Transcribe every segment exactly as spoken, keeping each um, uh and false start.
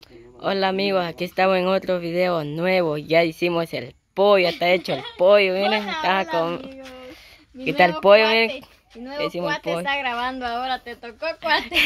Hola amigos, aquí estamos en otro video nuevo. Ya hicimos el pollo, está hecho el pollo. Miren, Hola, está hola, con... amigos. Mi ¿Qué tal el nuevo pollo? cuate, Miren, mi nuevo hicimos el cuate pollo. está grabando ahora, te tocó cuate.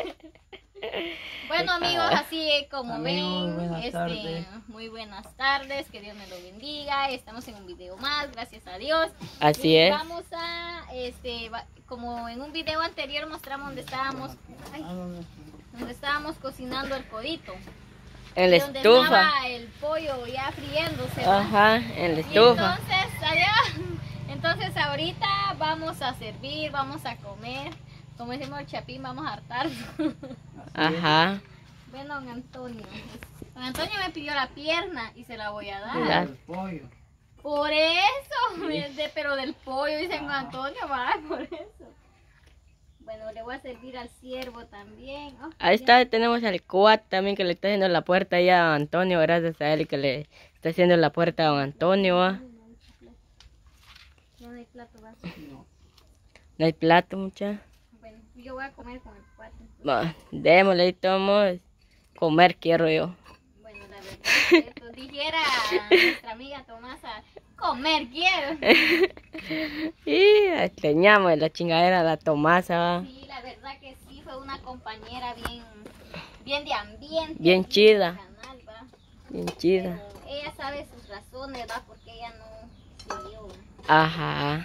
Bueno amigos, así como Amigos, ven, buenas este, tardes. muy buenas tardes, que Dios me lo bendiga. Estamos en un video más, gracias a Dios. Así Y es. Vamos a, este, va- como en un video anterior mostramos donde estábamos, ay, donde estábamos cocinando el codito. En la Y donde estufa. estaba el pollo ya friéndose, ¿verdad? Ajá, en la Y estufa. entonces, allá, entonces ahorita vamos a servir, vamos a comer. Como decimos el chapín, vamos a hartar. Ajá. Ven, don Antonio. Don Antonio me pidió la pierna y se la voy a dar. Ya. El pollo. Por eso, de- pero del pollo, dice don Antonio, va, por eso. Bueno, le voy a servir al ciervo también. Oh, Ahí está, tenemos al cuat también que le está haciendo la puerta ahí a don Antonio. Gracias a él que le está haciendo la puerta a don Antonio. ¿Va? no hay plato, va. No hay plato, mucha. Bueno, yo voy a comer con el cuate. Va, démosle ahí, tomos. Comer quiero yo. Bueno, la verdad es que esto dijera nuestra amiga Tomasa, comer quiero. Y extrañamos la chingadera de la Tomasa. ¿Va? Sí, la verdad que sí, fue una compañera bien, bien de ambiente. Bien aquí chida. en el canal, ¿va? Bien chida. Pero ella sabe sus razones, ¿va? Porque ella no siguió. Ajá.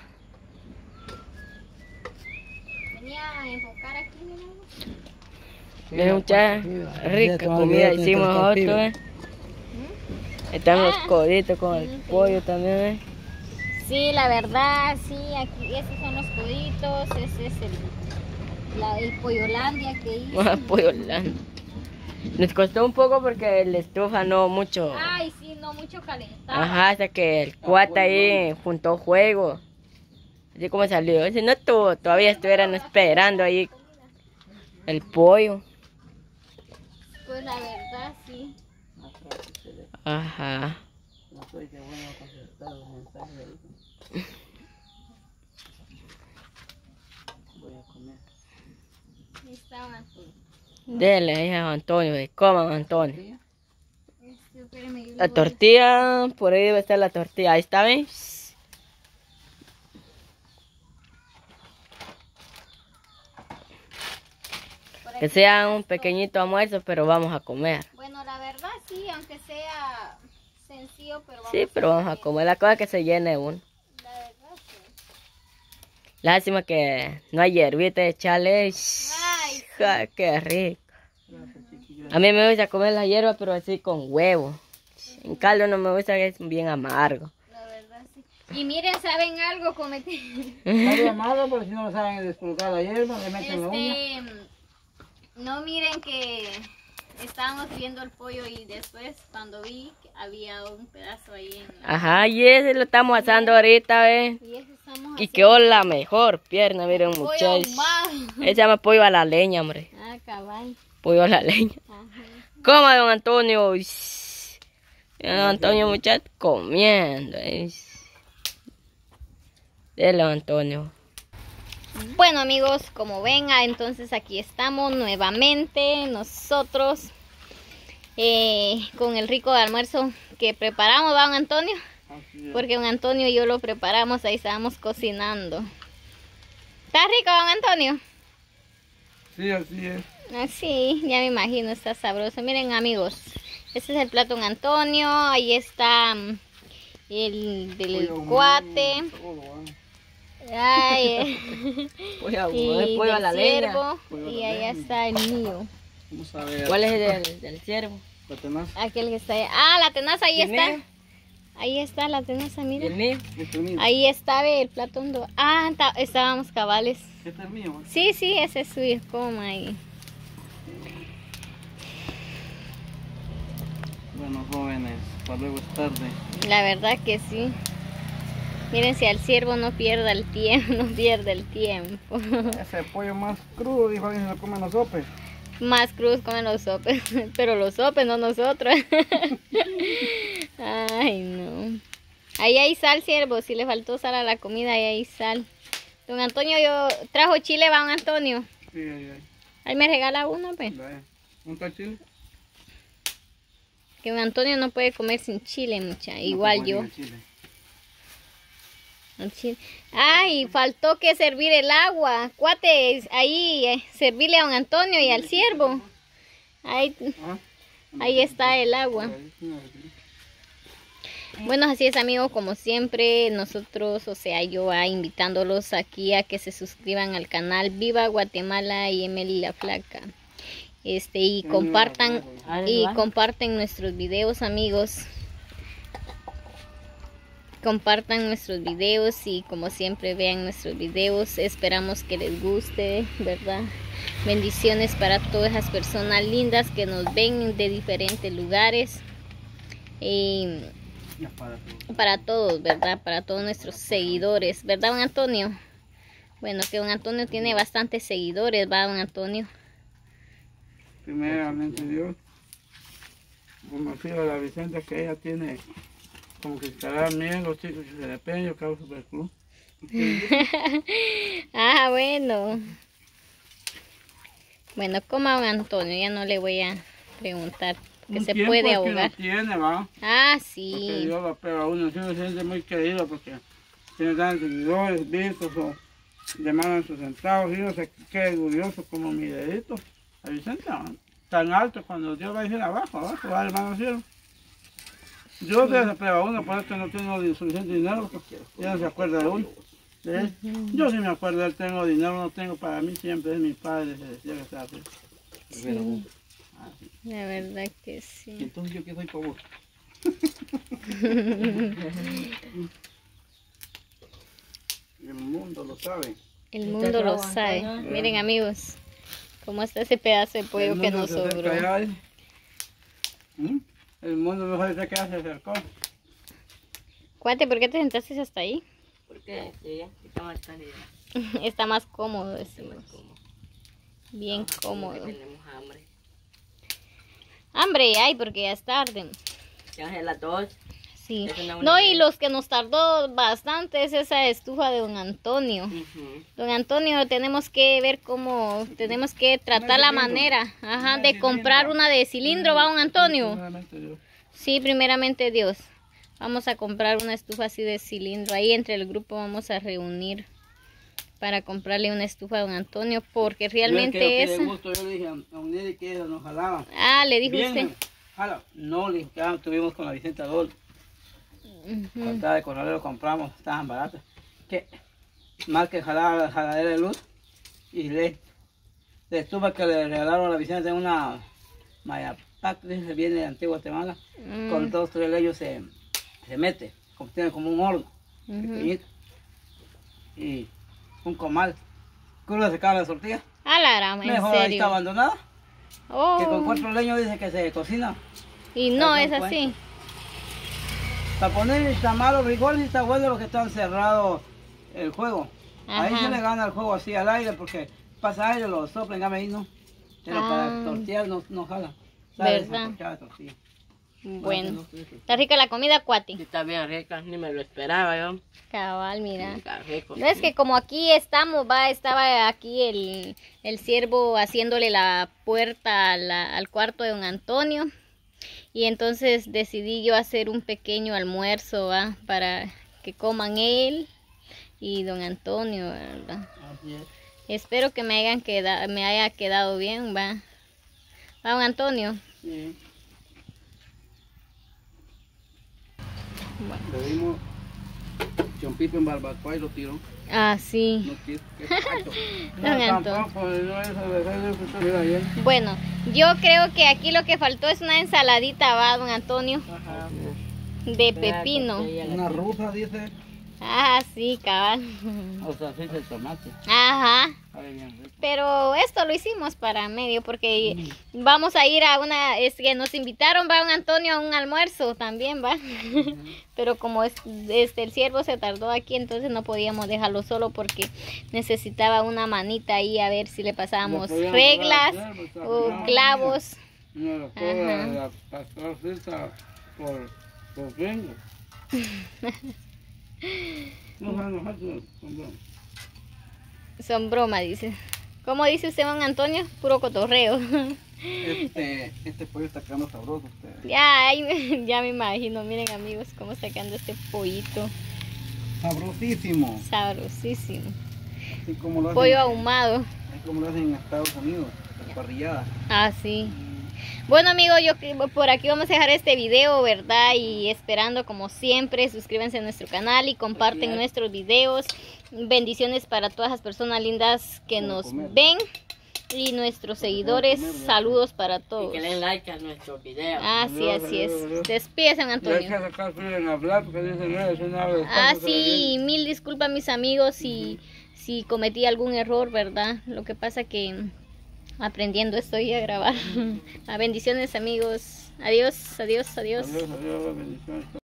Venía a enfocar aquí, mira. Miren, mucha rica comida hicimos nosotros. ¿Eh? Están los Ah, coditos con sí, el sí. pollo también. ¿Eh? Sí, la verdad, sí, aquí esos son los coditos, ese es el, la, el pollolandia que hice. Más pollo blanco. Nos costó un poco porque la estufa no mucho. Ay, sí, no mucho calentado. Ajá, hasta que el cuata ahí juntó juego. Así como salió. Si no, tú, todavía estuvieran esperando ahí el pollo. Pues la verdad, sí. Ajá. No soy de bueno a contestar los mensajes ahorita. Voy a comer. Ahí estaban aquí. Dele ahí a Antonio, de coman Antonio. ¿Sí? Este, espérame, yo le La voy a- tortilla, por ahí debe estar la tortilla. Ahí está, ¿ven? por Que aquí sea un esto. pequeñito almuerzo, pero vamos a comer. Bueno, la verdad, sí, aunque sea sencillo, pero vamos Sí, pero vamos a comer. La cosa es que se llene uno. La verdad, sí. Lástima que no hay hierbita de chale. Ay, Ja, qué rico. Gracias, chiquillos. A mí me gusta comer la hierba, pero así con huevo. En caldo no me gusta, que es bien amargo. La verdad, sí. Y miren, ¿saben algo? Cometí. Está llamado, pero si no lo saben despolgar la hierba, le meten la uña. Este, no miren que estábamos viendo el pollo y después cuando vi que había un pedazo ahí en la... Ajá, y ese lo estamos asando ahorita, ¿ves? Y eso estamos Y haciendo. quedó la mejor pierna, miren Pollo muchachos. ahumado. Ese se llama pollo a la leña, hombre. Ah, cabal. Pollo a la leña. Ajá. Coma, don Antonio. Ish. Don Antonio, muchachos, comiendo. Ish. Dele, don Antonio. Bueno amigos, como ven, ah, entonces aquí estamos nuevamente nosotros eh, con el rico almuerzo que preparamos, ¿va, don Antonio? Así es. Porque don Antonio y yo lo preparamos, ahí estábamos cocinando. ¿Está rico, don Antonio? Sí, así es. Ah, sí, ya me imagino, está sabroso. Miren amigos, este es el plato de don Antonio, ahí está mm, el del Pollo cuate, ahumado, todo, ¿eh? ay, Pollo, y pollo a la del leña. ciervo, Pollo a y la allá leña. está el mío. Vamos a ver. ¿Cuál es el del, del ciervo? ¿La tenés? Aquel que está ahí. Ah, la tenaza, ahí ¿Y el está. mío? Ahí está la tenaza, ¿Y mira. el mío? Este es el mío. Ahí está ve, el plato hondo. Ah, ta- estábamos cabales. Este es el mío. ¿eh? Sí, sí, ese es suyo. Coma ahí. Bueno, jóvenes, para luego es tarde. La verdad que sí. Miren, si al ciervo no pierda el tiempo, no pierde el tiempo. Ese pollo más crudo, dijo alguien, se lo comen los sopes. Más cruz comen los sopes, pero los sopes, no nosotros. Ay, no. Ahí hay sal, ciervo. Si le faltó sal a la comida, ahí hay sal. Don Antonio, yo trajo chile, va, don Antonio. Sí, ahí, ahí. Ahí me regala uno, pues. Vaya. ¿Un tal chile? Que don Antonio no puede comer sin chile, mucha. Igual No, yo. con chile. El chile. Ay, faltó que servir el agua. Cuate, ahí eh, servirle a don Antonio y al siervo. Ahí, Ah, ahí está el agua. Bueno, así es, amigos, como siempre, nosotros, o sea, yo ah, invitándolos aquí a que se suscriban al canal Viva Guatemala y Emily la Flaca. Este, y compartan, y comparten nuestros videos, amigos. Compartan nuestros videos y como siempre vean nuestros videos. Esperamos que les guste, ¿verdad? Bendiciones para todas esas personas lindas que nos ven de diferentes lugares. Y para todos. para todos, ¿verdad? Para todos nuestros seguidores, ¿verdad, don Antonio? Bueno, que don Antonio tiene bastantes seguidores, ¿va, don Antonio? Primeramente Dios, como fijo la Vicenta, que ella tiene como que estará bien los chicos que se le pegan, yo causo super club. Ah, bueno. Bueno, coma don Antonio, ya no le voy a preguntar, que Un se tiempo puede es que ahogar. no tiene, va. Ah, Porque sí. Dios lo pega a uno, sí se siente muy querido porque tiene tantos seguidores, vistos o demandan sus centavos, y uno se queda orgulloso como mi dedito. La Vicenta, tan alto cuando Dios va a decir abajo, abajo, va hermano cielo. Dios se le pega a uno, por eso no tiene suficiente dinero, porque ya no se acuerda de uno. ¿De él? Yo sí me acuerdo de él, tengo dinero, no tengo para mí, siempre es mi padre, se decía que estaba así. Sí, la verdad que sí. Entonces yo qué soy para vos. El mundo lo sabe. El mundo lo sabe. Miren, amigos, cómo está ese pedazo de pollo El que mundo nos se acerca sobró. ya, ¿eh? ¿Mm? El mundo mejor dice que ya se acercó. Cuate, ¿por qué te sentaste hasta ahí? Porque sí, está más tarde. Está más cómodo, decimos. Bien cómodo. Tenemos hambre. Hambre hay porque ya es tarde. Ya es las dos. Sí. Es una No, buena y idea. los que nos tardó bastante es esa estufa de don Antonio. Ujú. Don Antonio, tenemos que ver cómo, tenemos que tratar la cilindro. manera, ajá, Una de comprar cilindro. una de cilindro, ¿va, don Antonio? Primeramente Dios. Sí, primeramente Dios. Vamos a comprar una estufa así de cilindro. Ahí entre el grupo vamos a reunir para comprarle una estufa a don Antonio, porque realmente Yo es... que de gusto, yo le dije a don Neri que nos jalaba. Ah, le dijo Bien, usted. jala. No, le dije, ya estuvimos con la Vicenta Dol. Ujú. Cuando estaba de Corralero compramos, estaban baratas. Que más que jalar la jaladera de luz y le, la estufa que le regalaron a la Vicenta en una Mayapac, dice, viene de Antigua Guatemala, Mm, con dos tres leyes se, se mete, como, tiene como un horno ujú. pequeñito y un comal. Que uno se cae la tortilla. Ah, la gran, en Mejor ahí está serio. abandonada, que con Oh, cuatro leños dice que se cocina. y no Haz es un así. Para poner está malo, igual si está bueno lo que están cerrados el juego. Ahí Ajá. se le gana el juego así al aire porque pasa aire, lo soplan, ya me ahí no. Pero Ah. para tortillas no, no jala. Sabe ¿Verdad? sancochada de tortilla. Bueno, está rica la comida, cuate. Sí, está bien rica, ni me lo esperaba yo. Cabal, mira. Está rico. No es que como aquí estamos, va, estaba aquí el, el siervo haciéndole la puerta a la- al cuarto de don Antonio. Y entonces decidí yo hacer un pequeño almuerzo, va, para que coman él y don Antonio, ¿verdad? Así es. Espero que me hayan quedado, me haya quedado bien, va. Va, don Antonio. Sí. Bueno. Le dimos chompito en barbacoa y lo tiró. Ah, sí. No quiso. Qué pacho. Don No, Antonio. tampoco, no, eso de eso que estuviera bien. Bueno, yo creo que aquí lo que faltó es una ensaladita, va, don Antonio, Ajá. de pepino. Una rusa dice. Ah, sí, cabal. O sea, sí, el tomate. Ajá. Sabe bien rico. Pero esto lo hicimos para medio porque vamos a ir a una, es que nos invitaron, va don Antonio, a un almuerzo también, va. Pero como es, este, el siervo se tardó aquí, entonces no podíamos dejarlo solo porque necesitaba una manita ahí a ver si le pasábamos Le podíamos reglas dar, pues, o no, clavos. No lo Ajá. cobra la pastorcita por, por vengo. No, no, no, no, no. Son bromas, dice. ¿Cómo dice usted, don Antonio? Puro cotorreo. Este, este pollo está quedando sabroso. Este. Ya, ay, me- ya me imagino. Miren amigos cómo está quedando este pollito. Sabrosísimo. Sabrosísimo. Así como lo hacen, Pollo ahumado. así como lo hacen en Estados Unidos. Las parrilladas. Ah, sí. Bueno amigos, yo que- por aquí vamos a dejar este video, ¿verdad? Y esperando como siempre, suscríbanse a nuestro canal y comparten nuestros videos. Bendiciones para todas las personas lindas que nos ven y nuestros seguidores. Saludos para Y todos. que le den like a nuestros videos. Así, Adiós, así es. adiós, adiós. Despídese, Y hay que Antonio. sacar frío en hablar porque dicen, "Eh, es una ave de Ah, paso, se le sí, viene". mil disculpas mis amigos si, si cometí algún error, ¿verdad? Lo que pasa que aprendiendo estoy a grabar. A bendiciones amigos. Adiós, adiós, adiós. Adiós, adiós, bendiciones.